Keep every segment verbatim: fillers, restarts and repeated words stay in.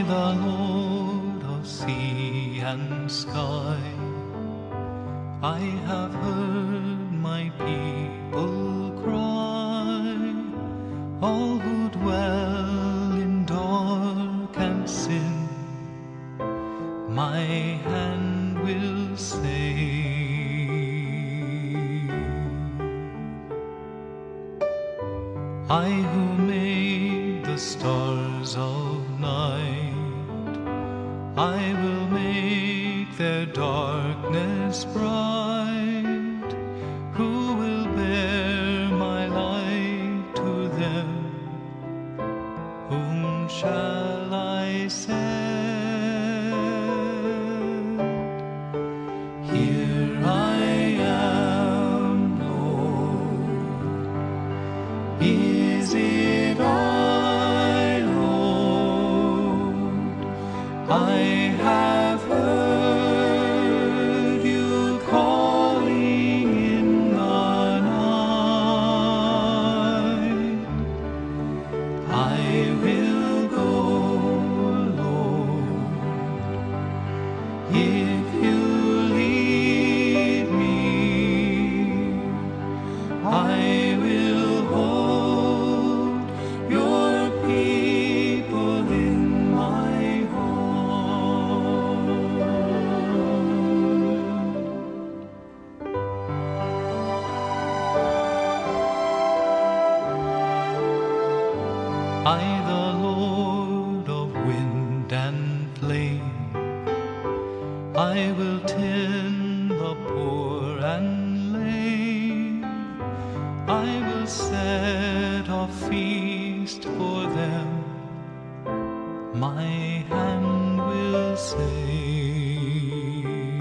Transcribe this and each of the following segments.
the Lord of sea and sky. I have heard my people cry, all who dwell in dark and sin, my hand will save. I who made the stars of night, I will make their darkness bright. Who will bear my light to them? Whom shall I send? Here I am, Lord. Is it I, Lord? I have heard you calling in the night. I will go, Lord, if you lead me. I will hold your people in my heart. I, the Lord of wind and plain, I will tend the poor and lame. I will set a feast for them, my hand will save.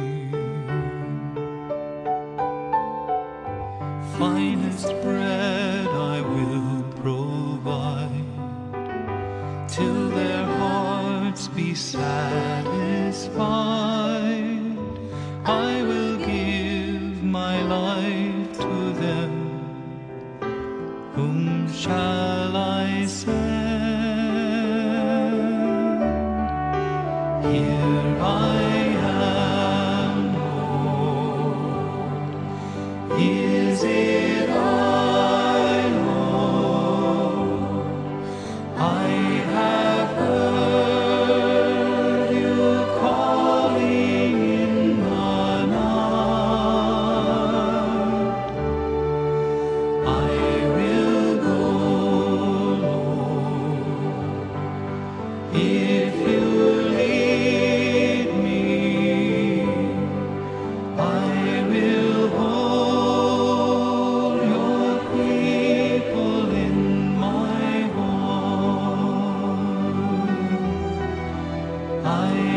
Finest bread I will provide, till their hearts be satisfied. I will give my life to them. Whom shall I send? Here I am, Lord. Is it I, Lord? I have heard you calling in the night. I will go, Lord, if you lead me. I will hold your people in my heart. I